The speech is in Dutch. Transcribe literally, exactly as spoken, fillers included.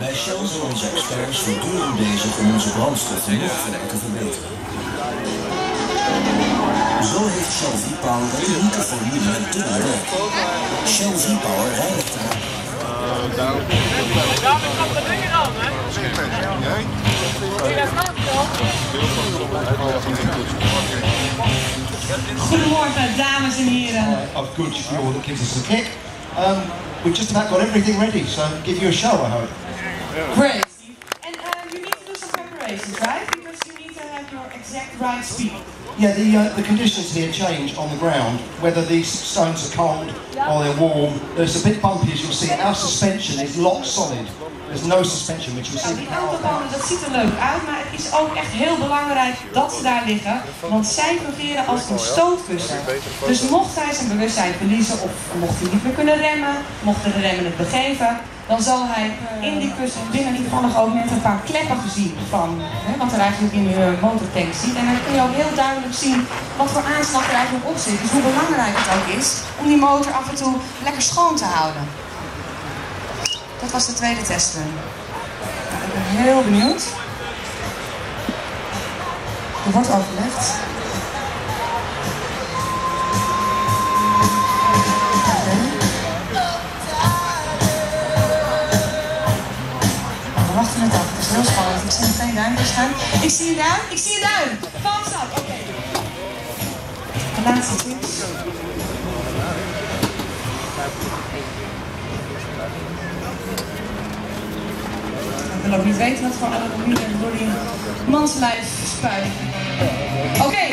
Bij Shell zijn onze experts voortdurend bezig om onze brandstoffen nog verder te verbeteren. Zo heeft Shell V-Power een unieke formule met dubbele werk. Shell V-Power reinigt de ruimte. Daarmee komt er dingen aan, hè? Goedemorgen, dames en heren. Of good fuel that gives us a kick. Um, we've just about got everything ready, so give you a show, I hope. Great. And um, you need to do some preparations, right? Because you need to have your exact right speed. Yeah, the uh, the conditions here change on the ground, whether these stones are cold or they're warm. There's a bit bumpy, as you'll see. Our suspension is lock solid. There's no suspension, which you'll Nou, see. die autobanden, dat ziet er leuk uit, maar het is ook echt heel belangrijk dat ze daar liggen, want zij fungeren als een stootkussen. Dus mocht hij zijn bewustzijn verliezen of mocht hij niet meer kunnen remmen, mochten de remmen het begeven, dan zal hij in die kussen binnen toevallig ook net een paar kleppen gezien van, hè, wat er eigenlijk in de motortank zit. En dan kun je ook heel duidelijk zien wat voor aanslag er eigenlijk op zit. Dus hoe belangrijk het ook is om die motor af en toe lekker schoon te houden. Dat was de tweede testrun. Nou, ik ben heel benieuwd. Er wordt overlegd. Okay. We wachten het af. Het is heel spannend. Ik zie meteen duimpjes staan. Ik zie een duim. Ik zie een duim. Thumbs up. Oké. Okay. De laatste tips. Ik wil ook niet weten wat voor adrenaline door die manslijf spuit. Oké. Okay.